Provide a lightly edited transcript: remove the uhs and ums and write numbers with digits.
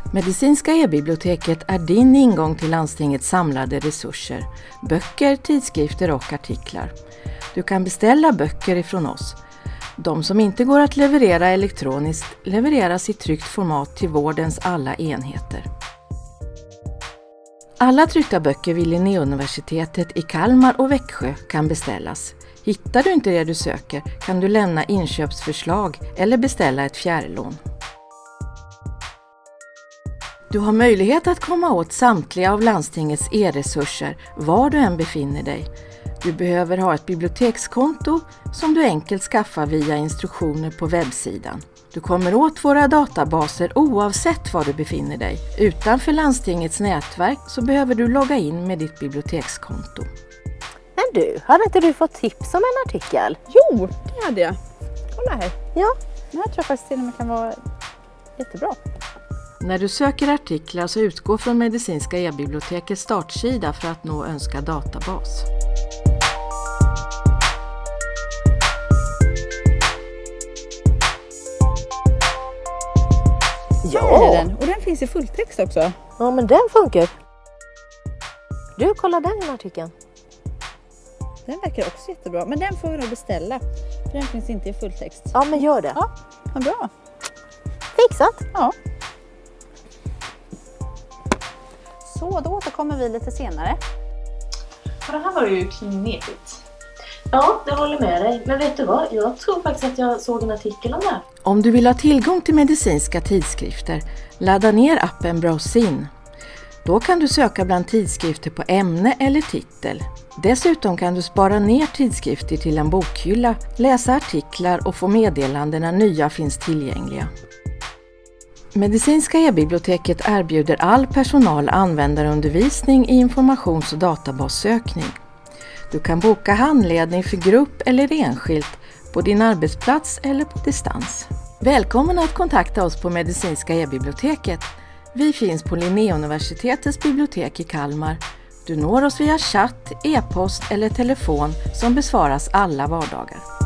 Medicinska e-biblioteket är din ingång till landstingets samlade resurser, böcker, tidskrifter och artiklar. Du kan beställa böcker ifrån oss. De som inte går att leverera elektroniskt levereras i tryckt format till vårdens alla enheter. Alla tryckta böcker vid Linnéuniversitetet i Kalmar och Växjö kan beställas. Hittar du inte det du söker kan du lämna inköpsförslag eller beställa ett fjärrlån. Du har möjlighet att komma åt samtliga av landstingets e-resurser var du än befinner dig. Du behöver ha ett bibliotekskonto som du enkelt skaffar via instruktioner på webbsidan. Du kommer åt våra databaser oavsett var du befinner dig. Utanför landstingets nätverk så behöver du logga in med ditt bibliotekskonto. Men du, hade inte du fått tips om en artikel? Jo, det hade jag. Kolla här. Ja. Den här tror jag faktiskt till och med kan vara jättebra. När du söker artiklar så utgå från Medicinska e-bibliotekets startsida för att nå önskad databas. Ja, här är den. Och den finns i fulltext också. Ja, men den funkar. Du, kolla den artikeln. Den verkar också jättebra. Men den får vi nog beställa. För den finns inte i fulltext. Ja, men gör det. Ja, vad bra. Fixat. Ja. Så, då återkommer vi lite senare. Ja, det här var ju knepigt. Ja, jag håller med dig. Men vet du vad? Jag tror faktiskt att jag såg en artikel om det här. Om du vill ha tillgång till medicinska tidskrifter, ladda ner appen Browse-in. Då kan du söka bland tidskrifter på ämne eller titel. Dessutom kan du spara ner tidskrifter till en bokhylla, läsa artiklar och få meddelanden när nya finns tillgängliga. Medicinska e-biblioteket erbjuder all personal användarundervisning i informations- och databassökning. Du kan boka handledning för grupp eller enskilt på din arbetsplats eller på distans. Välkommen att kontakta oss på Medicinska e-biblioteket. Vi finns på Linnéuniversitetets bibliotek i Kalmar. Du når oss via chatt, e-post eller telefon som besvaras alla vardagar.